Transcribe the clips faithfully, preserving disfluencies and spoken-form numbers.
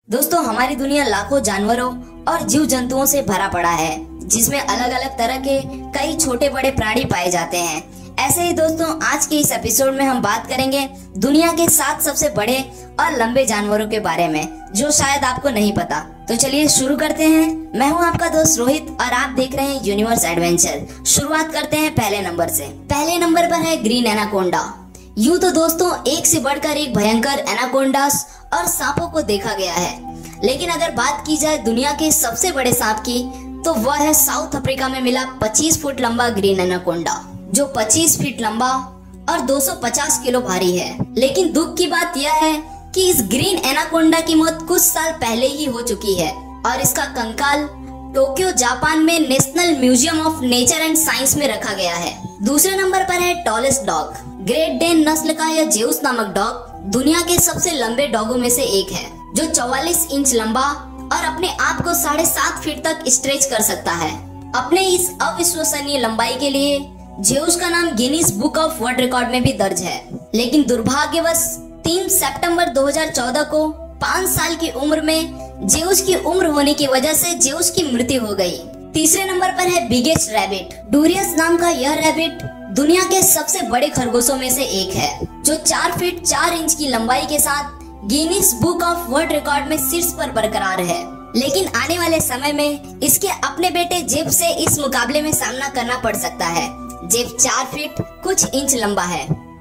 दोस्तों हमारी दुनिया लाखों जानवरों और जीव जंतुओं से भरा पड़ा है, जिसमें अलग अलग तरह के कई छोटे बड़े प्राणी पाए जाते हैं। ऐसे ही दोस्तों आज के इस एपिसोड में हम बात करेंगे दुनिया के सात सबसे बड़े और लंबे जानवरों के बारे में, जो शायद आपको नहीं पता। तो चलिए शुरू करते हैं। मैं हूं आपका दोस्त रोहित और आप देख रहे हैं यूनिवर्स एडवेंचर। शुरुआत करते हैं पहले नंबर से। पहले नंबर पर है ग्रीन एनाकोंडा। यूं तो दोस्तों एक से बढ़कर एक भयंकर एनाकोंडास और सांपों को देखा गया है, लेकिन अगर बात की जाए दुनिया के सबसे बड़े सांप की तो वह है साउथ अफ्रीका में मिला पच्चीस फुट लंबा ग्रीन एनाकोंडा, जो पच्चीस फीट लंबा और दो सौ पचास किलो भारी है। लेकिन दुख की बात यह है कि इस ग्रीन एनाकोंडा की मौत कुछ साल पहले ही हो चुकी है और इसका कंकाल टोक्यो जापान में National Museum of Nature and Science में रखा गया है। दूसरे नंबर पर है टॉलेस्ट डॉग। ग्रेट डेन नस्ल का यह जेउस नामक डॉग दुनिया के सबसे लंबे डॉगों में से एक है, जो चौवालीस इंच लंबा और अपने आप को साढ़े सात फीट तक स्ट्रेच कर सकता है। अपने इस अविश्वसनीय लंबाई के लिए जेउस का नाम Guinness Book of World Record में भी दर्ज है। लेकिन दुर्भाग्यवश तीन सितंबर दो हज़ार चौदह को पाँच साल की उम्र में जेउस की उम्र होने की वजह से जेउस की मृत्यु हो गई। तीसरे नंबर पर है बिगेस्ट रैबिट। डूरियस नाम का यह रैबिट दुनिया के सबसे बड़े खरगोशों में से एक है, जो चार फीट चार इंच की लंबाई के साथ Guinness Book of World Record में शीर्ष पर बरकरार है। लेकिन आने वाले समय में इसके अपने बेटे जेब से इस मुकाबले में सामना करना पड़ सकता है। जेब चार फीट कुछ इंच लंबा है।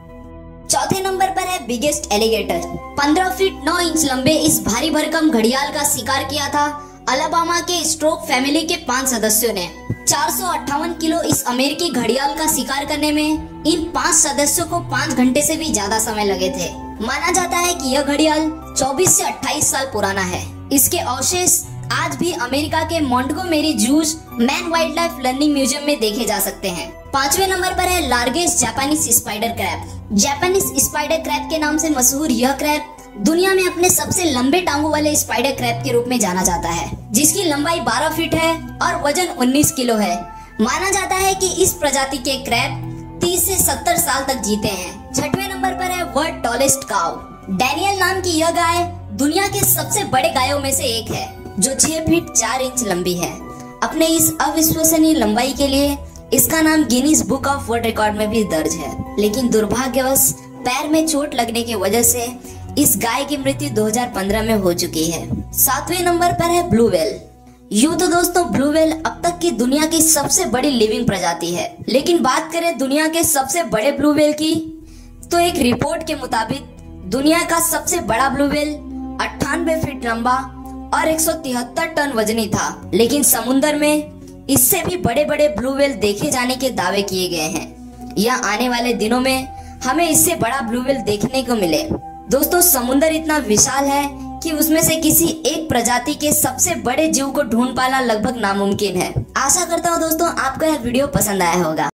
चौथे नंबर पर है बिगेस्ट एलिगेटर। पंद्रह फीट नौ इंच लंबे इस भारी भरकम घड़ियाल का शिकार किया था अलाबामा के स्ट्रोक फैमिली के पांच सदस्यों ने। चार सौ अट्ठावन किलो इस अमेरिकी घड़ियाल का शिकार करने में इन पांच सदस्यों को पाँच घंटे से भी ज्यादा समय लगे थे। माना जाता है कि यह घड़ियाल चौबीस से अट्ठाईस साल पुराना है। इसके अवशेष आज भी अमेरिका के Montgomery Zoo's Mann wildlife learning museum में देखे जा सकते हैं। पांचवें नंबर पर है largest Japanese spider crab. Japanese spider crab के नाम से मशहूर यह क्रैब दुनिया में अपने सबसे लंबे टांगों वाले स्पाइडर क्रैब के रूप में जाना जाता है, जिसकी लंबाई बारह फीट है और वजन उन्नीस किलो है। माना जाता है कि इस प्रजाति के क्रैब तीस से सत्तर साल तक जीते हैं। छठवें नंबर पर है वर्ल्ड टॉलेस्ट काउ। डैनियल नाम की यह गाय दुनिया के सबसे बड़े गायों में से एक है, जो छह फीट चार इंच लंबी है। अपने इस अविश्वसनीय लंबाई के लिए इसका नाम Guinness Book of World Record में भी दर्ज है। लेकिन दुर्भाग्यवश पैर में चोट लगने की वजह से इस गाय की मृत्यु दो हज़ार पंद्रह में हो चुकी है। सातवें नंबर पर है ब्लू व्हेल। यूं तो दोस्तों ब्लू व्हेल अब तक की दुनिया की सबसे बड़ी लिविंग प्रजाति है, लेकिन बात करें दुनिया के सबसे बड़े ब्लू व्हेल की तो एक रिपोर्ट के मुताबिक दुनिया का सबसे बड़ा ब्लू व्हेल अट्ठानवे फीट लंबा और एक सौ तिहत्तर टन वजनी था। लेकिन समुद्र में इससे भी बड़े बड़े ब्लू व्हेल देखे जाने के दावे किए गए हैं, या आने वाले दिनों में हमें इससे बड़ा ब्लू व्हेल देखने को मिले। दोस्तों समुद्र इतना विशाल है कि उसमें से किसी एक प्रजाति के सबसे बड़े जीव को ढूंढ पाना लगभग नामुमकिन है। आशा करता हूँ दोस्तों आपको यह वीडियो पसंद आया होगा।